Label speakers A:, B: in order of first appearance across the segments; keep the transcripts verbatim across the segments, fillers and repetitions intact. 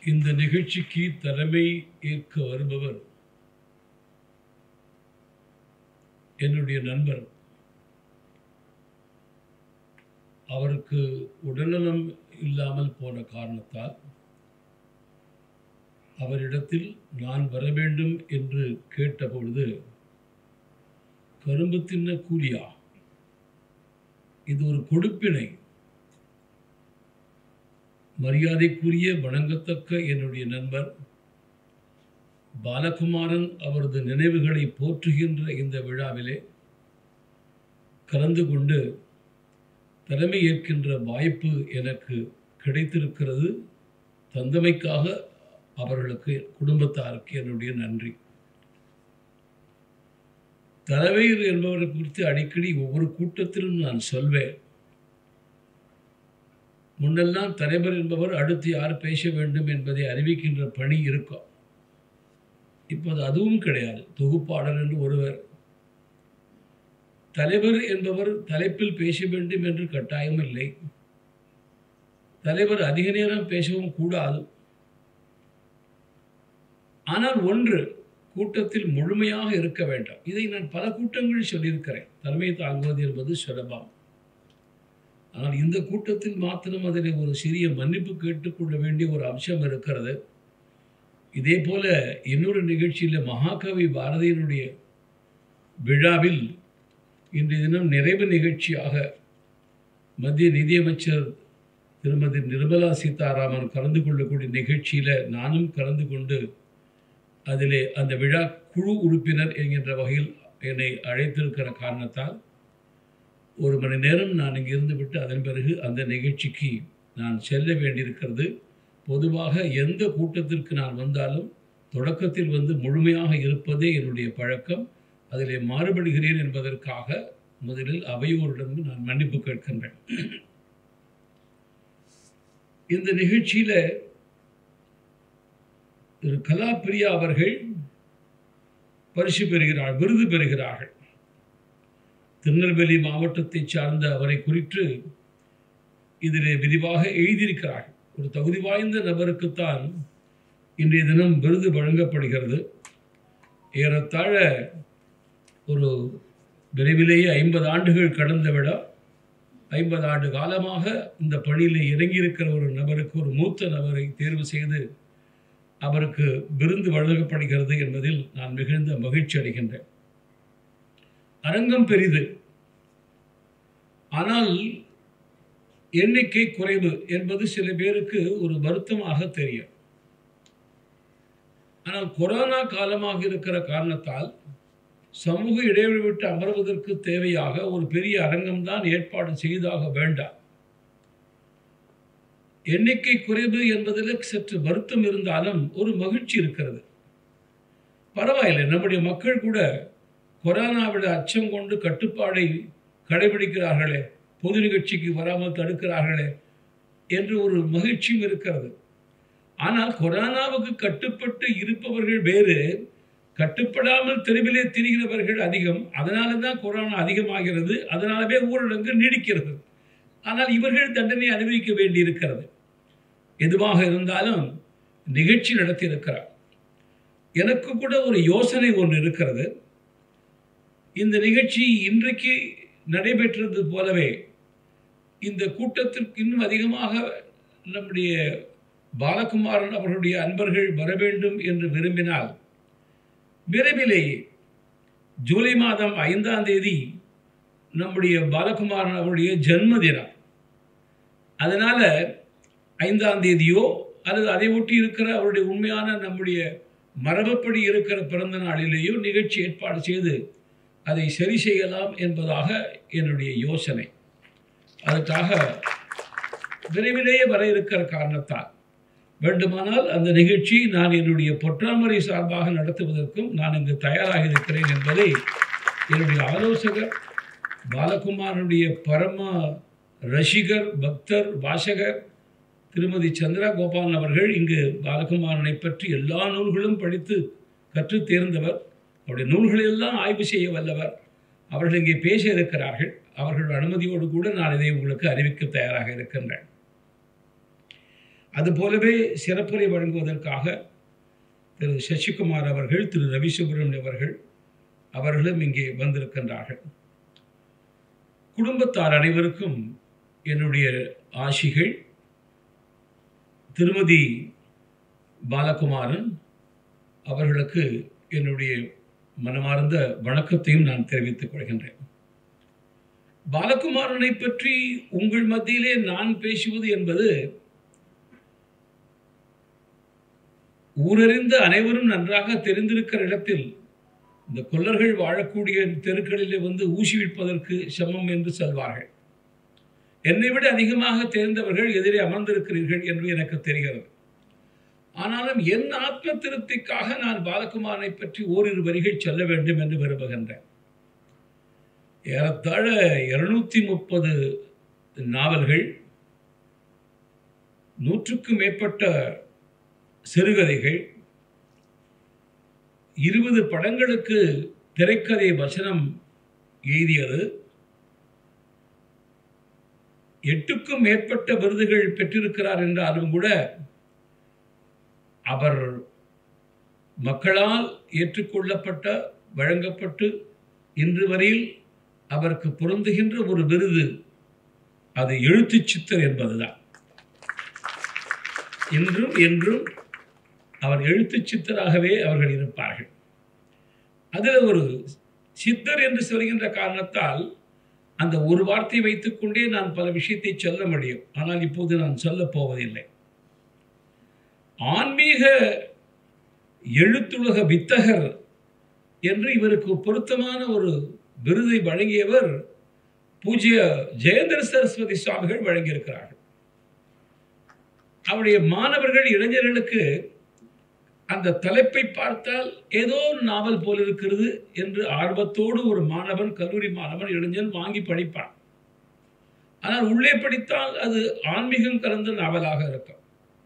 A: இந்த நிகழ்ச்சிக்கு தலைமை ஏற்க வருபவர் என்னுடைய நண்பர். அவருக்கு உடல்நலம் இல்லாமல் போன காரணத்தால் அவரிடத்தில் நான் வர வேண்டும் என்று கேட்டபொழுது, கரும்பு தின்ன கூலியா, இது ஒரு கொடுப்பினை, மரியாதைக்குரிய வணங்கத்தக்க என்னுடைய நண்பர் பாலகுமாரன் அவரது நினைவுகளை போற்றுகின்ற இந்த விழாவிலே கலந்து கொண்டு தலைமை ஏற்கின்ற வாய்ப்பு எனக்கு கிடைத்திருக்கிறது. தந்தமைக்காக அவர்களுக்கு, குடும்பத்தாருக்கு என்னுடைய நன்றி. தலைவர் என்பவரை குறித்து அடிக்கடி ஒவ்வொரு கூட்டத்திலும் நான் சொல்வேன். முன்னெல்லாம் தலைவர் என்பவர் அடுத்து யார் பேச வேண்டும் என்பதை அறிவிக்கின்ற பணி இருக்கும். இப்போது அதுவும் கிடையாது. தொகுப்பாளர் என்று ஒருவர், தலைவர் என்பவர் தலைப்பில் பேச வேண்டும் என்று கட்டாயம் இல்லை. தலைவர் அதிக நேரம் பேசவும் கூடாது. ஆனால் ஒன்று, கூட்டத்தில் முழுமையாக இருக்க வேண்டாம். இதை நான் பல கூட்டங்களில் சொல்லியிருக்கிறேன். தலைமை தாங்குவது என்பது சுலபம். ஆனால் இந்த கூட்டத்தில் மாத்திரம் அதில் ஒரு சிறிய மன்னிப்பு கேட்டுக்கொள்ள வேண்டிய ஒரு அம்சம் இருக்கிறது. இதே போல இன்னொரு நிகழ்ச்சியில் மகாகவி பாரதியினுடைய விழாவில் இன்றைய தினம் நிறைவு நிகழ்ச்சியாக மத்திய நிதியமைச்சர் திருமதி நிர்மலா சீதாராமன் கலந்து கொள்ளக்கூடிய நிகழ்ச்சியில் நானும் கலந்து கொண்டு அதிலே அந்த விழா குழு உறுப்பினர் என்கின்ற வகையில் என்னை அழைத்திருக்கிற காரணத்தால் ஒரு மணி நேரம் நான் இங்கே இருந்துவிட்டு அதன் பிறகு அந்த நிகழ்ச்சிக்கு நான் செல்ல வேண்டியிருக்கிறது. பொதுவாக எந்த கூட்டத்திற்கு நான் வந்தாலும் தொடக்கத்தில் வந்து முழுமையாக இருப்பதே என்னுடைய பழக்கம். அதிலே மாறுபடுகிறேன் என்பதற்காக முதலில் அவையோரிடம் நான் மன்னிப்பு கேட்கின்றேன். இந்த நிகழ்ச்சியில் திரு கலாப்பிரியா அவர்கள் பரிசு பெறுகிறார், விருது பெறுகிறார்கள். திருநெல்வேலி மாவட்டத்தை சார்ந்த அவரை குறித்து இதிலே விரிவாக எழுதியிருக்கிறார்கள். ஒரு தகுதி வாய்ந்த நபருக்குத்தான் இன்றைய தினம் விருது வழங்கப்படுகிறது. ஏறத்தாழ ஒரு விரைவிலேயே ஐம்பது ஆண்டுகள் கடந்த விட ஐம்பது ஆண்டு காலமாக இந்த பணியில் இறங்கியிருக்கிற ஒரு நபருக்கு, ஒரு மூத்த நபரை தேர்வு செய்து அவருக்கு விருது வழங்கப்படுகிறது என்பதில் நான் மிகுந்த மகிழ்ச்சி அடைகின்றேன். அரங்கம் பெரிது, ஆனால் எண்ணிக்கை குறைவு என்பது சில பேருக்கு ஒரு வருத்தமாக தெரியும். ஆனால் கொரோனா காலமாக இருக்கிற காரணத்தால் சமூக இடைவெளி விட்டு அமர்வதற்கு தேவையாக ஒரு பெரிய அரங்கம்தான் ஏற்பாடு செய்தாக வேண்டாம். எண்ணிக்கை குறைவு என்பதில் சற்று வருத்தம் இருந்தாலும் ஒரு மகிழ்ச்சி இருக்கிறது. பரவாயில்லை, நம்முடைய மக்கள் கூட கொரோனாவிட அச்சம் கொண்டு கட்டுப்பாடை கடைபிடிக்கிறார்களே, பொது நிகழ்ச்சிக்கு வராமல் தடுக்கிறார்களே என்று ஒரு மகிழ்ச்சியும் இருக்கிறது. ஆனால் கொரோனாவுக்கு கட்டுப்பட்டு இருப்பவர்கள் வேறு, கட்டுப்படாமல் தெருவிலே திரிகிறவர்கள் அதிகம். அதனால தான் கொரோனா அதிகமாகிறது, அதனாலவே ஊரடங்கு நீடிக்கிறது. ஆனால் இவர்கள் தண்டனை அனுபவிக்க வேண்டியிருக்கிறது. எதுவாக இருந்தாலும் நிகழ்ச்சி நடத்தியிருக்கிறார். எனக்கு கூட ஒரு யோசனை ஒன்று இருக்கிறது. இந்த நிகழ்ச்சி இன்றைக்கு நடைபெற்றது போலவே இந்த கூட்டத்திற்கு இன்னும் அதிகமாக நம்முடைய பாலகுமாரன் அவர்களுடைய அன்பர்கள் வர வேண்டும் என்று விரும்பினால், விரைவிலேயே ஜூலை மாதம் ஐந்தாம் தேதி நம்முடைய பாலகுமாரன் அவருடைய ஜென்மதினம். அதனால் ஐந்தாம் தேதியோ அல்லது அதை ஒட்டி இருக்கிற அவருடைய உண்மையான நம்முடைய மரபப்படி இருக்கிற பிறந்த நாளிலேயோ நிகழ்ச்சி ஏற்பாடு செய்து அதை சரி செய்யலாம் என்பதாக என்னுடைய யோசனை. அதற்காக விரைவிலேயே வர இருக்கிற காரணத்தால் வேண்டுமானால் அந்த நிகழ்ச்சியை நான் என்னுடைய பொற்றாமரை சார்பாக நடத்துவதற்கும் நான் இங்கு தயாராக இருக்கிறேன் என்பதை என்னுடைய ஆலோசகர், பாலகுமாரனுடைய பரம ரசிகர், பக்தர், வாசகர் திருமதி சந்திரா கோபாலன் அவர்கள் இங்கு பாலகுமாரனை பற்றி எல்லா நூல்களும் படித்து கற்று தேர்ந்தவர். அவருடைய நூல்களெல்லாம் ஆய்வு செய்ய வல்லவர். அவர்கள் இங்கே பேச இருக்கிறார்கள். அவர்கள் அனுமதியோடு கூட நான் இதை உங்களுக்கு அறிவிக்க தயாராக இருக்கின்றேன். அதுபோலவே சிறப்புரை வழங்குவதற்காக திரு சசிகுமார் அவர்கள், திரு ரவி சுப்ரமணியன் அவர்கள் அவர்களும் இங்கே வந்திருக்கின்றார்கள். குடும்பத்தார் அனைவருக்கும் என்னுடைய ஆசிகள். திருமதி பாலகுமாரன் அவர்களுக்கு என்னுடைய மனமார்ந்த வணக்கத்தையும் நான் தெரிவித்துக் கொள்கின்றேன். பாலகுமாரனை பற்றி உங்கள் மத்தியிலே நான் பேசுவது என்பது ஊரறிந்த அனைவரும் நன்றாக தெரிந்திருக்கிற இடத்தில் இந்த கொல்லர்கள் வாழக்கூடிய தெருக்களிலே வந்து ஊசி விற்பதற்கு சமம் என்று சொல்வார்கள். என்னை விட அதிகமாக தெரிந்தவர்கள் எதிரே அமர்ந்திருக்கிறீர்கள் என்று எனக்கு தெரிகிறது. ஆனாலும் என் ஆத்ம திருப்திக்காக நான் பாலகுமாரனை பற்றி ஓரிரு வரிகள் சொல்ல வேண்டும் என்று விரும்புகின்றேன். ஏறத்தாழ இருநூத்தி முப்பது நாவல்கள், நூற்றுக்கும் மேற்பட்ட சிறுகதைகள், இருபது படங்களுக்கு திரைக்கதை வசனம் எழுதியது, எட்டுக்கும் மேற்பட்ட விருதுகள் பெற்றிருக்கிறார் என்றாலும் கூட அவர் மக்களால் ஏற்றுக்கொள்ளப்பட்ட, வழங்கப்பட்டு இன்று வரையில் அவருக்கு பொருந்துகின்ற ஒரு விருது அது எழுத்து சித்தர் என்பதுதான். இன்றும் என்றும் அவர் எழுத்து சித்தராகவே அவர்கள் இருப்பார்கள். அதில் ஒரு சித்தர் என்று சொல்கின்ற காரணத்தால் அந்த ஒரு வார்த்தை வைத்துக்கொண்டே நான் பல விஷயத்தை சொல்ல முடியும். ஆனால் இப்போது நான் சொல்ல போவதில்லை. ஆன்மீக எழுத்துலக வித்தகர் என்று இவருக்கு பொருத்தமான ஒரு விருதை வழங்கியவர் பூஜ்ய ஜெயேந்திர சரஸ்வதி சுவாமிகள் வழங்கியிருக்கிறார்கள். அவருடைய மாணவர்கள், இளைஞர்களுக்கு அந்த தலைப்பை பார்த்தால் ஏதோ ஒரு நாவல் போல் இருக்கிறது என்று ஆர்வத்தோடு ஒரு மாணவன், கல்லூரி மாணவன், இளைஞன் வாங்கி படிப்பான். ஆனால் உள்ளே படித்தால் அது ஆன்மீகம் கலந்த நாவலாக இருக்கும்.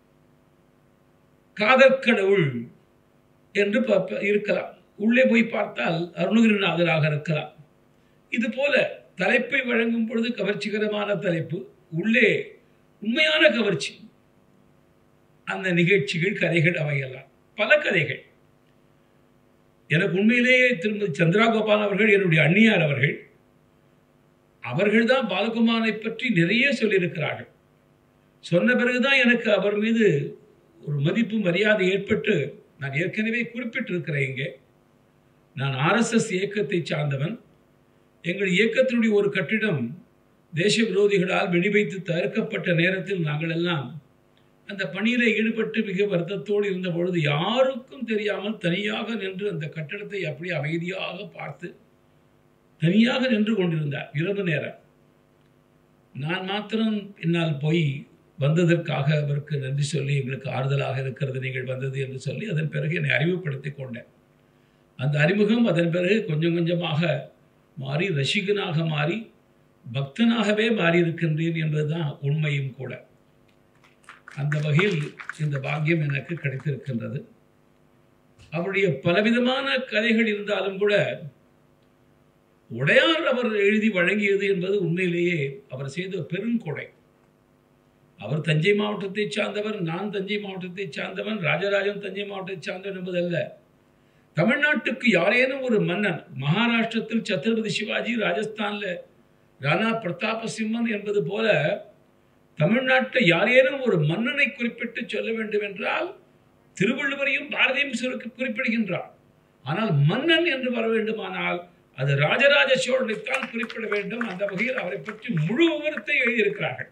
A: காதற்கடவுள் என்று இருக்கலாம். உள்ளே போய் பார்த்தால் அருணகிரிநாதராக இருக்கலாம். இது போல தலைப்பை வழங்கும் பொழுது கவர்ச்சிகரமான தலைப்பு, உள்ளே உண்மையான கவர்ச்சி. அந்த நிகழ்ச்சிகள், கதைகள் அவையெல்லாம் பல கதைகள். எனக்கு உண்மையிலேயே திருமதி சந்திரா கோபால் அவர்கள் என்னுடைய அண்ணியார் அவர்கள் அவர்கள் தான் பாலகுமாரனை பற்றி நிறைய சொல்லியிருக்கிறார்கள். சொன்ன பிறகுதான் எனக்கு அவர் மீது ஒரு மதிப்பு, மரியாதை ஏற்பட்டு, நான் ஏற்கனவே குறிப்பிட்டிருக்கிறேன் இங்கே, நான் ஆர்எஸ்எஸ் இயக்கத்தை சார்ந்தவன். எங்கள் இயக்கத்தினுடைய ஒரு கட்டிடம் தேச விரோதிகளால் வெடிவைத்து தகர்க்கப்பட்ட நேரத்தில் நாங்கள் எல்லாம் அந்த பணியில் ஈடுபட்டு மிக வருத்தத்தோடு இருந்த பொழுது யாருக்கும் தெரியாமல் தனியாக நின்று அந்த கட்டடத்தை அப்படியே அமைதியாக பார்த்து தனியாக நின்று கொண்டிருந்தார் இரவு நேரம். நான் மாத்திரம் பின்னால் போய் வந்ததற்காக அவருக்கு நன்றி சொல்லி, எங்களுக்கு ஆறுதலாக இருக்கிறது நீங்கள் வந்தது என்று சொல்லி அதன் பிறகு என்னை அறிமுகப்படுத்தி கொண்டேன். அந்த அறிமுகம் அதன் பிறகு கொஞ்சம் கொஞ்சமாக மாறி ரசிகனாக மாறி பக்தனாகவே மாறி இருக்கின்றேன் என்பதுதான் உண்மையும் கூட. அந்த வகையில் இந்த பாக்கியம் எனக்கு கிடைத்திருக்கின்றது. அவருடைய பலவிதமான கதைகள் இருந்தாலும் கூட உடையார் அவர் எழுதி வழங்கியது என்பது உண்மையிலேயே அவர் செய்த பெருங்கொடை. அவர் தஞ்சை மாவட்டத்தை சார்ந்தவர், நான் தஞ்சை மாவட்டத்தை சார்ந்தவன், ராஜராஜன் தஞ்சை மாவட்டத்தை சார்ந்தவன் என்பதல்ல. தமிழ்நாட்டுக்கு யாரேனும் ஒரு மன்னன், மகாராஷ்டிரத்தில் சத்ரபதி சிவாஜி, ராஜஸ்தானில் ராணா பிரதாப சிம்மன் என்பது போல தமிழ்நாட்டில் யாரேனும் ஒரு மன்னனை குறிப்பிட்டு சொல்ல வேண்டும் என்றால் திருவள்ளுவரையும் பாரதியும் குறிப்பிடுகின்றார். ஆனால் மன்னன் என்று வர வேண்டுமானால் அது ராஜராஜ சோழனைத்தான் குறிப்பிட வேண்டும். அந்த வகையில் அவரை பற்றி முழு விவரத்தை எழுதியிருக்கிறார்கள்.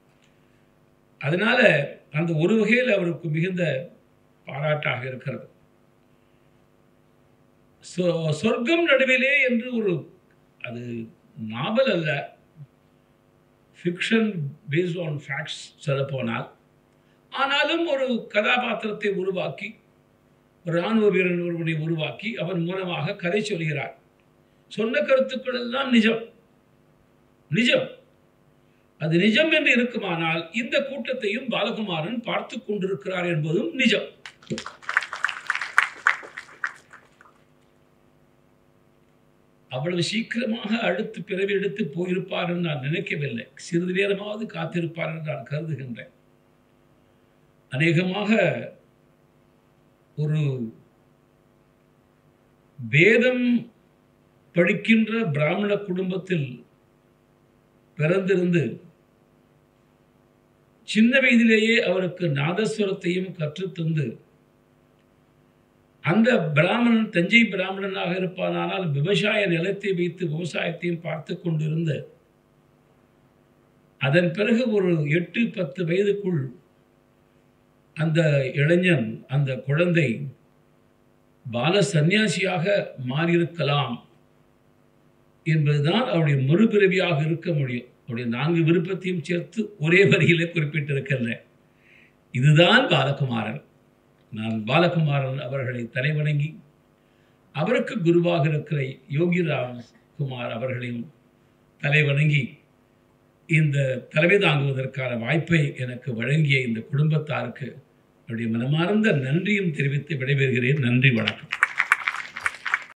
A: அதனால அந்த ஒரு வகையில் அவருக்கு மிகுந்த பாராட்டாக இருக்கிறது. சொர்க்கம் நடுவிலே என்று ஒரு, அது நாவல் அல்ல, ஃபிக்ஷன் பேஸ்ட் ஆன் ஃபேக்ட்ஸ் சொல்ல போனால், ஆனாலும் ஒரு கதாபாத்திரத்தை உருவாக்கி, ஒரு இராணுவ வீரன் ஒருவனை உருவாக்கி அவன் மூலமாக கதை சொல்கிறார். சொன்ன கருத்துக்கள் எல்லாம் நிஜம் நிஜம் அது நிஜம் என்று இருக்குமானால் இந்த கூட்டத்தையும் பாலகுமாரன் பார்த்து கொண்டிருக்கிறார் என்பதும் நிஜம். அவ்வளவு சீக்கிரமாக அடுத்து பிறவி எடுத்து போயிருப்பார் என்று நான் நினைக்கவில்லை. சிறிது நேரமாவது காத்திருப்பார் என்று நான் கருதுகின்றேன். அநேகமாக ஒரு வேதம் படிக்கின்ற பிராமண குடும்பத்தில் பிறந்திருந்து சின்ன வயதிலேயே அவருக்கு நாதஸ்வரத்தையும் கற்றுத்தந்து அந்த பிராமணன் தஞ்சை பிராமணனாக இருப்பானால் விவசாய நிலத்தை வைத்து விவசாயத்தையும் பார்த்து கொண்டிருந்த அதன் பிறகு ஒரு எட்டு பத்து வயதுக்குள் அந்த இளைஞன் அந்த குழந்தை பால சந்நியாசியாக மாறியிருக்கலாம் என்பதுதான் அவருடைய மறுபிறவியாக இருக்க முடியும். அவருடைய நான்கு விருப்பத்தையும் சேர்த்து ஒரே வரியிலே குறிப்பிட்டிருக்கின்றேன். இதுதான் பாலகுமாரன். நான் பாலகுமாரன் அவர்களை தலைவணங்கி அவருக்கு குருவாக இருக்கிற யோகி ராம்குமார் அவர்களையும் தலைவணங்கி இந்த தலைமை தாங்குவதற்கான வாய்ப்பை எனக்கு வழங்கிய இந்த குடும்பத்தாருக்கு என்னுடைய மனமார்ந்த நன்றியும் தெரிவித்து விடைபெறுகிறேன். நன்றி, வணக்கம்.